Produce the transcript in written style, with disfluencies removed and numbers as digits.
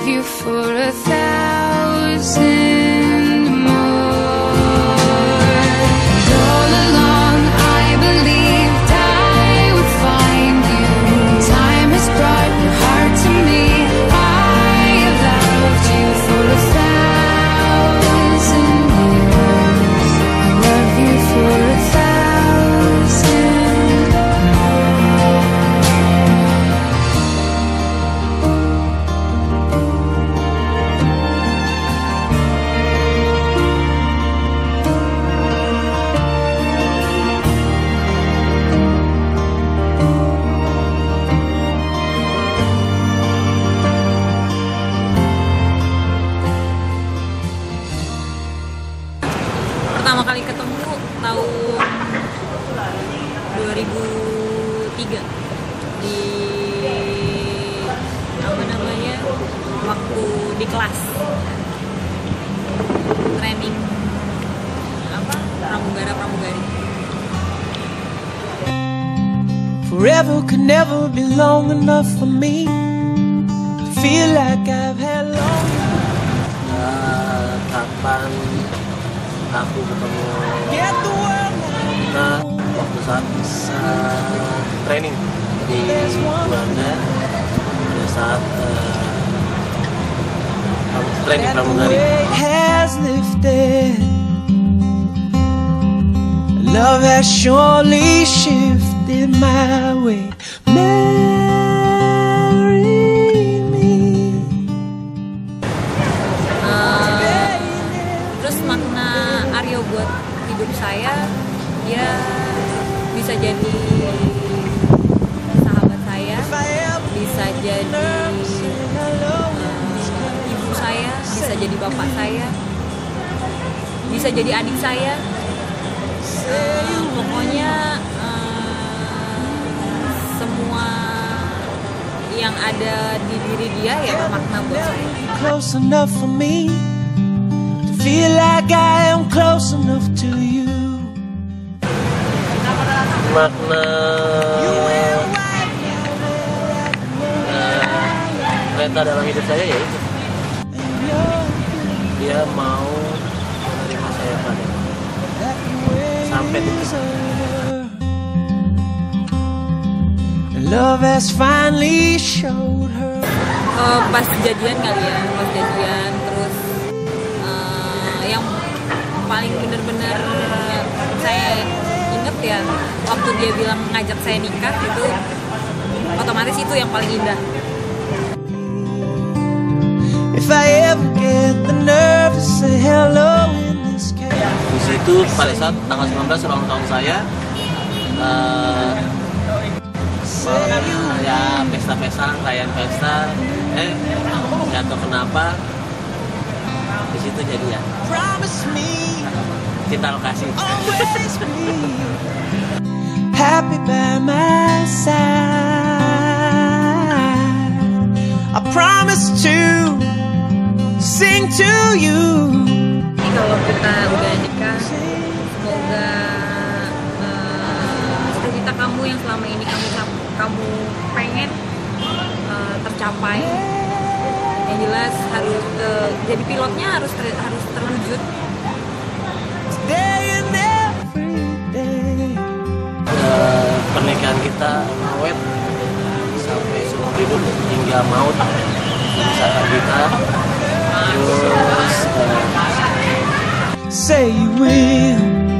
love you for 1,000 more. And all along I believed I would find you. Time has brought your heart to me. I have loved you for 1,000 years. I love you for 1,000 more. Pertama kali ketemu tahun 2003 di apa namanya, waktu di kelas training apa pramugari. Forever could never be long enough for me to feel like I've had long. Kapan aku ketemu Nina waktu saat training di Belanda, pada saat training pramugari. Has lifted, love has surely shifted my way. Marry me. Terus makna Aryo buat hidup saya, dia bisa jadi sahabat saya, bisa jadi ibu saya, bisa jadi bapak saya, bisa jadi adik saya. Pokoknya semua yang ada di diri dia ya bermakna buat saya. Close enough for me to feel like I am close enough to you. Makna kereta dalam hidup saya yaitu dia mau menerima saya pada sampai titik. Love has finally showed her. Pas jadian kali ya, pas jadian terus yang paling bener-bener saya inget ya waktu dia bilang ngajak saya nikah, itu otomatis itu yang paling indah. If I ever get the nerve to say hello in this case. Di situ pada saat tanggal 19 ulang tahun saya, ya pesta-pesta, rayaan pesta, nggak tahu kenapa di situ jadi ya kita lokasi. Happy by my side, I promise to sing to you. Kalau kita udah nikah, semoga cita-cita kamu yang selama ini kamu pengen tercapai. Yang jelas harus jadi pilotnya harus terwujud. Pernikahan kita awet sampai seumur hidup hingga maut misalkan kita. Terus Say you will.